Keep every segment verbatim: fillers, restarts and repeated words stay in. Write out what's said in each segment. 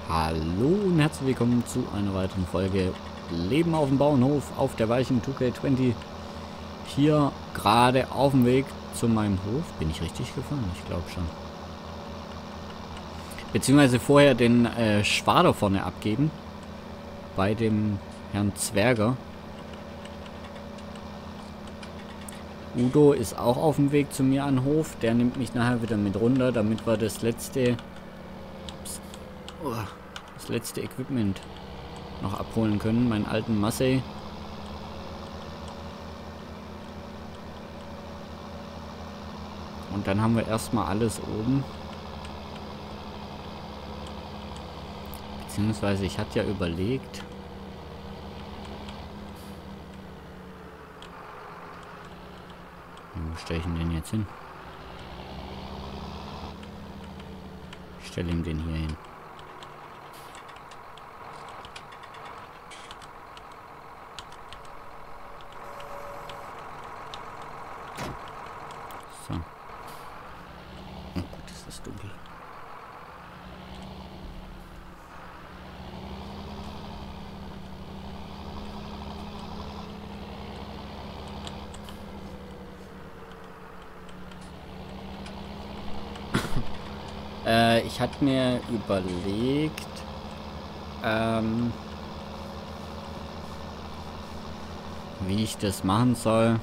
Hallo und herzlich willkommen zu einer weiteren Folge Leben auf dem Bauernhof auf der weichen zwei K zwanzig. Hier gerade auf dem Weg zu meinem Hof. Bin ich richtig gefahren? Ich glaube schon. Beziehungsweise vorher den äh, Schwader vorne abgeben. Bei dem Herrn Zwerger. Udo ist auch auf dem Weg zu mir an den Hof. Der nimmt mich nachher wieder mit runter, damit wir das letzte... das letzte Equipment noch abholen können, meinen alten Massey. Und dann haben wir erstmal alles oben. Beziehungsweise ich hatte ja überlegt, wo stelle ich ihn denn jetzt hin? Ich stelle ihm den hier hin. So. Oh Gott, ist das dunkel. äh, ich hatte mir überlegt, ähm, wie ich das machen soll.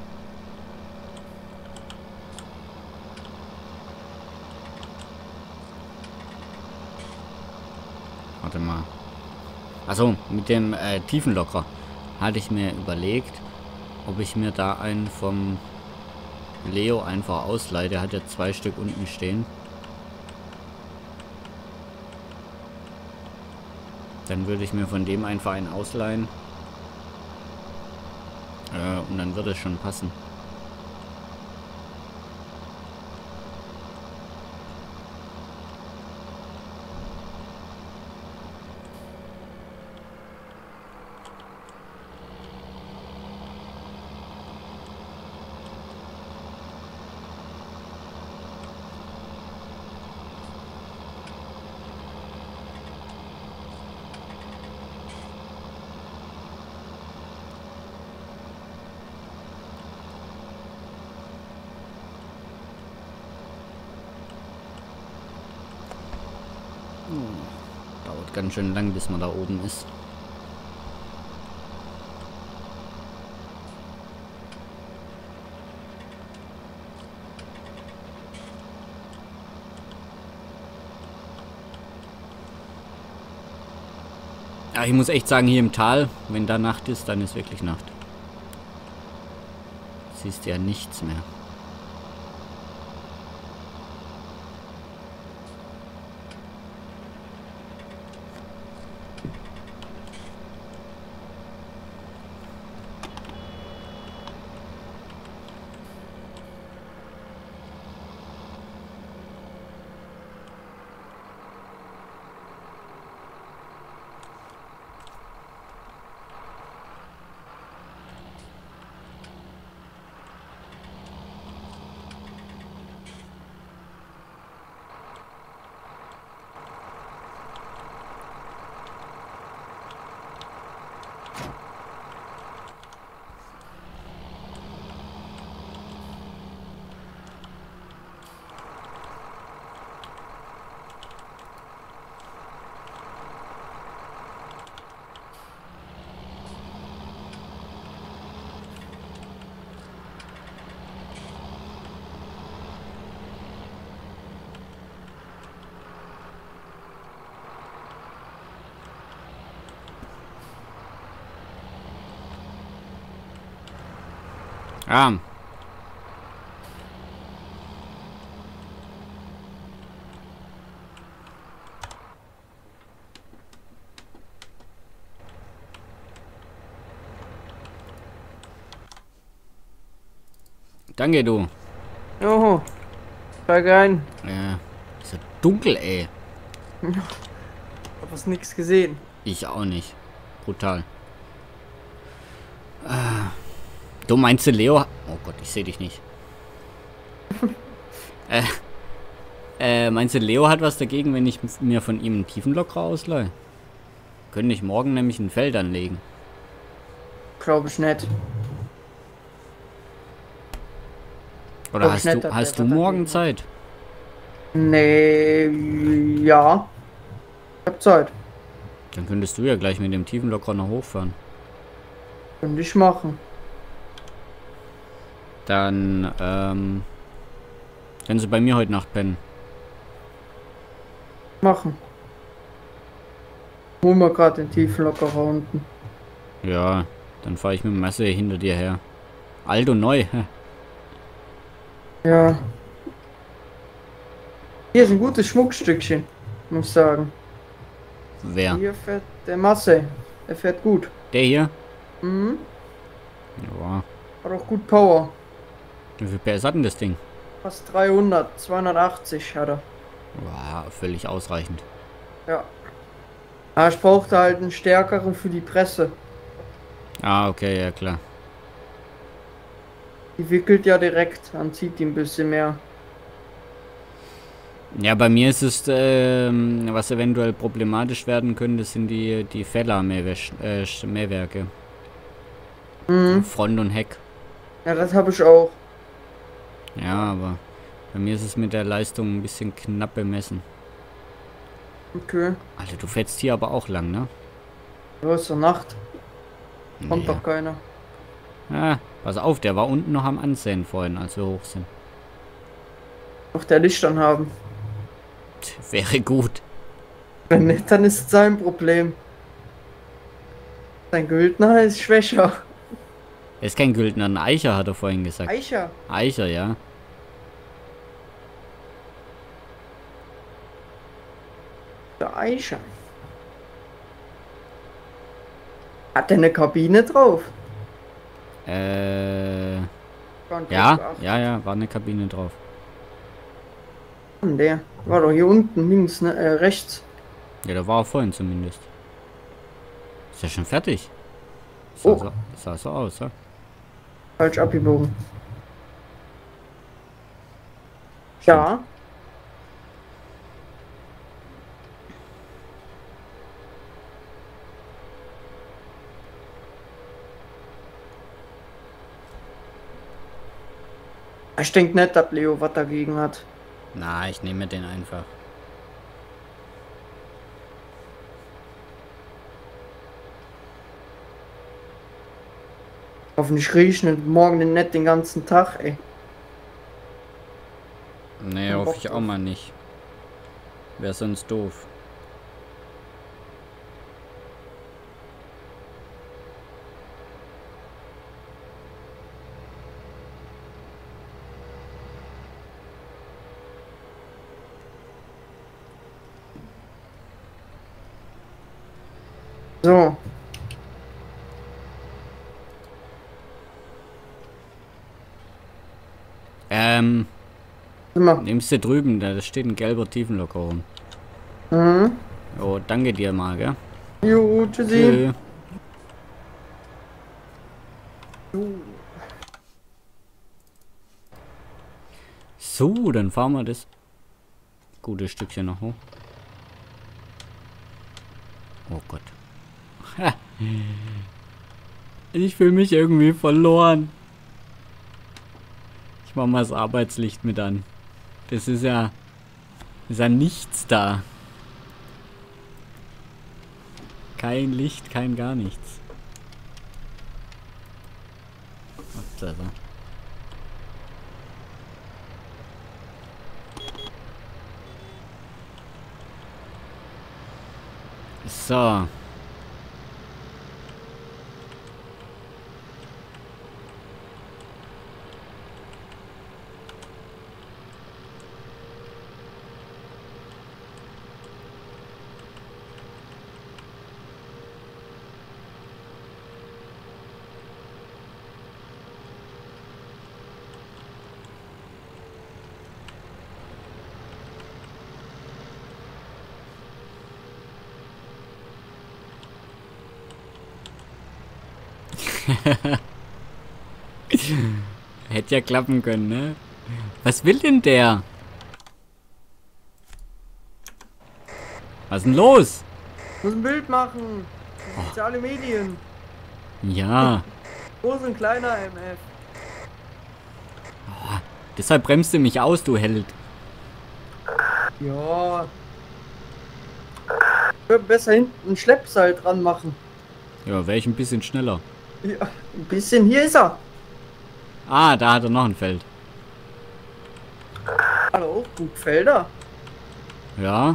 Warte mal. Also mit dem äh, Tiefenlocker hatte ich mir überlegt, ob ich mir da einen vom Leo einfach ausleihe. Der hat ja zwei Stück unten stehen. Dann würde ich mir von dem einfach einen ausleihen. Äh, und dann würde es schon passen. Dauert ganz schön lang, bis man da oben ist. Ja, ich muss echt sagen, hier im Tal, wenn da Nacht ist, dann ist wirklich Nacht. Siehst ja nichts mehr. Ah. Danke, du. Joho. Steig ein. Ja. Ist ja dunkel, ey. Hab was nix gesehen. Ich auch nicht. Brutal. Ah. Du meinst du Leo? Oh Gott, ich sehe dich nicht. äh, Äh, meinst du, Leo hat was dagegen, wenn ich mir von ihm einen Tiefenlokrer ausleihe? Könnte ich morgen nämlich ein Feld anlegen. Glaube ich nicht. Oder Glaub hast ich nicht, du, dass hast der du was morgen dagegen hat. Zeit? Nee, ja. Ich hab Zeit. Dann könntest du ja gleich mit dem Tiefenlokrer noch hochfahren. Könnte ich machen. Dann, ähm... können sie bei mir heute Nacht pennen. Machen. Hol mal gerade den Tiefenlockerer unten. Ja, dann fahre ich mit dem Messer hinter dir her. Alt und neu. Ja. Hier ist ein gutes Schmuckstückchen, muss ich sagen. Wer? Hier fährt der Masse. Der fährt gut. Der hier? Mhm. Ja. Hat auch gut Power. Wie viel P S hat denn das Ding? Fast dreihundert, zweihundertachtzig hat er. Ja, völlig ausreichend. Ja. Aber ich brauchte halt einen stärkeren für die Presse. Ah, okay, ja klar. Die wickelt ja direkt, dann zieht die ein bisschen mehr. Ja, bei mir ist es, ähm, was eventuell problematisch werden könnte, sind die, die Fella-Mähwerke. Mhm. Front und Heck. Ja, das habe ich auch. Ja, aber bei mir ist es mit der Leistung ein bisschen knapp bemessen. Okay. Alter, du fährst hier aber auch lang, ne? Ja, ist doch Nacht. Kommt Naja. doch keiner. Ah, pass auf, der war unten noch am Ansehen vorhin, als wir hoch sind. Auf der Licht anhaben. Tch, wäre gut. Wenn nicht, dann ist es sein Problem. Sein Güldner ist schwächer. Er ist kein Güldner, ein Eicher, hat er vorhin gesagt. Eicher. Eicher, ja. Der Eicher. Hat der eine Kabine drauf? Äh, Gar nicht ja, drauf ja, ja, war eine Kabine drauf. geachtet. Der war doch hier unten links, ne? Äh, rechts. Ja, da war er vorhin zumindest. Ist ja schon fertig. Sah, Oh. so, sah so aus, ja? Falsch abgebogen. Ja. Ich denke nicht, dass Leo was dagegen hat. Na, ich nehme den einfach. Hoffentlich riechen und morgen nicht den ganzen Tag, ey. Nee, Kein hoffe Bock ich auch drauf. mal nicht. Wäre sonst doof. So. Ähm, Sind wir. nimmst du drüben, da steht ein gelber Tiefenlocker rum. Mhm. Oh, danke dir mal, gell? Jo, tschüssi. Tschö. So, dann fahren wir das gute Stückchen noch hoch. Oh Gott. Ha. Ich fühle mich irgendwie verloren. Ich mach mal das Arbeitslicht mit an. Das ist ja... ist ja nichts da. Kein Licht, kein gar nichts. Upsala. So. Hätte ja klappen können, ne? Was will denn der? Was ist denn los? Ich muss ein Bild machen. Oh. Soziale Medien. Ja. Groß und kleiner M F. Oh, deshalb bremst du mich aus, du Held. Ja. Ich würde besser hinten ein Schleppseil dran machen. Ja, wäre ich ein bisschen schneller. Ja, ein bisschen. Hier ist er. Ah, da hat er noch ein Feld. Hallo, gut Felder. Ja.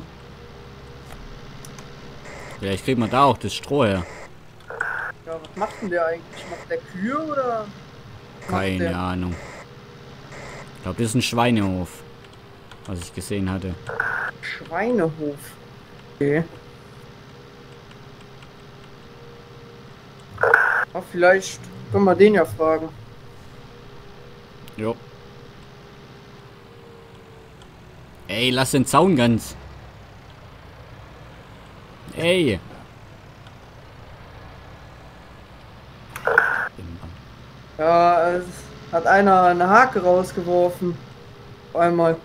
Vielleicht kriegt man da auch das Stroh her. Ja, was macht denn der eigentlich? Macht der Kühe oder? Keine der? Ahnung. Ich glaube, das ist ein Schweinehof, was ich gesehen hatte. Schweinehof. Okay. Ach, vielleicht können wir den ja fragen. Jo. Ey, lass den Zaun ganz. Ey. Ja, es hat einer eine Hake rausgeworfen. Auf einmal.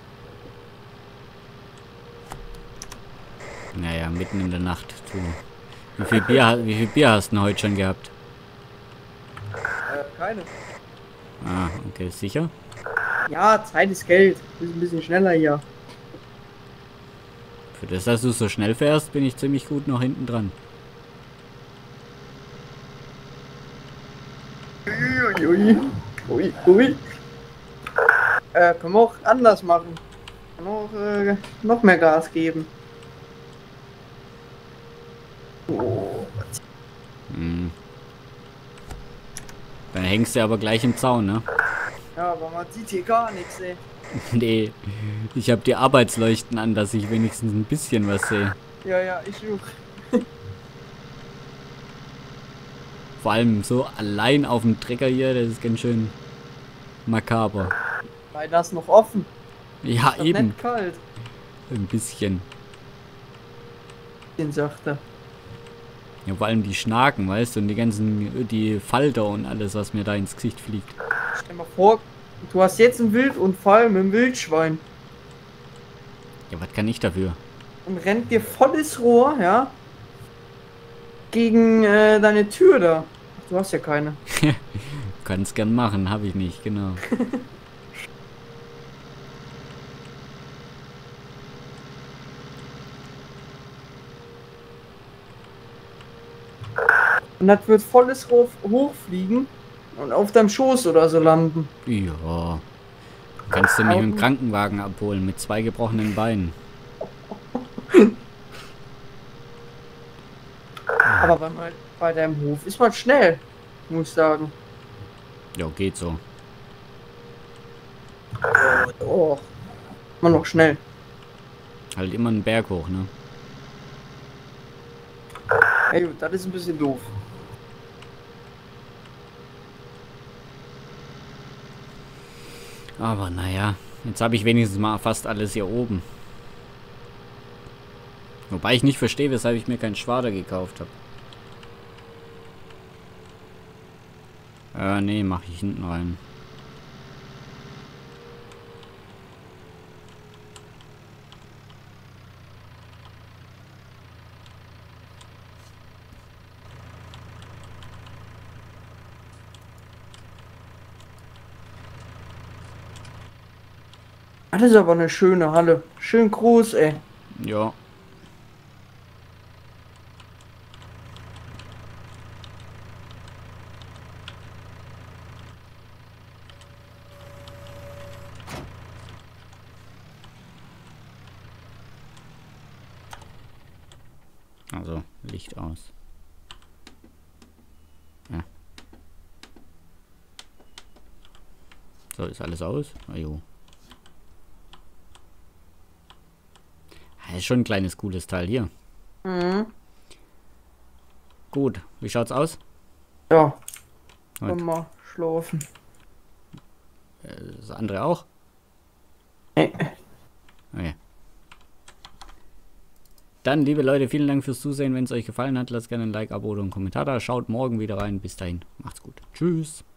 Naja, mitten in der Nacht. Du. Wie viel Bier, wie viel Bier hast du denn heute schon gehabt? Äh, keine. Ah, okay, sicher? Ja, Zeit ist Geld. Ist ein bisschen schneller hier. Für das, dass du so schnell fährst, bin ich ziemlich gut noch hinten dran. Ui, ui, ui, ui. Äh, können wir auch anders machen. Können wir auch äh, noch mehr Gas geben. Oh. Hm. Dann hängst du aber gleich im Zaun, ne? Ja, aber man sieht hier gar nichts, ey. Nee, ich habe die Arbeitsleuchten an, dass ich wenigstens ein bisschen was sehe. Ja, ja, ich such. Vor allem so allein auf dem Trecker hier, das ist ganz schön makaber. Weil das noch offen. Ja, Ist doch eben. nicht kalt. Ein bisschen. Den sagt er. Ja, vor allem die Schnaken, weißt du, und die ganzen, die Falter und alles, was mir da ins Gesicht fliegt. Stell mal vor, du hast jetzt einen Wildunfall mit dem Wildschwein Ja, was kann ich dafür? und rennt dir volles Rohr, ja, gegen äh, deine Tür da. Ach, du hast ja keine. Kannst gern machen, habe ich nicht, genau. Und das wird volles Rohr hochfliegen und auf deinem Schoß oder so landen. Ja. Kannst du mich mit dem Krankenwagen abholen, mit zwei gebrochenen Beinen. Aber bei, mal, bei deinem Hof ist man schnell, muss ich sagen. Ja, geht so. Oh, man noch schnell. Halt immer einen Berg hoch, ne? Ey, das ist ein bisschen doof. Aber naja, jetzt habe ich wenigstens mal fast alles hier oben. Wobei ich nicht verstehe, weshalb ich mir keinen Schwader gekauft habe. Äh, nee, mache ich hinten rein. Das ist aber eine schöne Halle. Schön groß, ey. Ja. Also, Licht aus. Ja. So, ist alles aus? Ah, jo. Das ist schon ein kleines, cooles Teil hier. Mhm. Gut, wie schaut's aus? Ja. Gut. Komm mal schlafen. Äh, Das andere auch? Ey. Okay. Dann, liebe Leute, vielen Dank fürs Zusehen. Wenn es euch gefallen hat, lasst gerne ein Like, Abo oder einen Kommentar da. Schaut morgen wieder rein. Bis dahin, macht's gut. Tschüss.